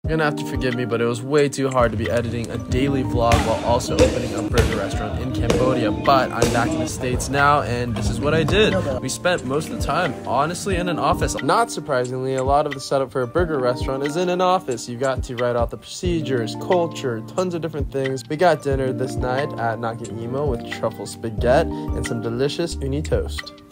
You're gonna have to forgive me, but it was way too hard to be editing a daily vlog while also opening a burger restaurant in Cambodia. But I'm back in the States now, and this is what I did. We spent most of the time, honestly, in an office. Not surprisingly, a lot of the setup for a burger restaurant is in an office. You got to write out the procedures, culture, tons of different things. We got dinner this night at Imo with truffle spaghetti and some delicious uni toast.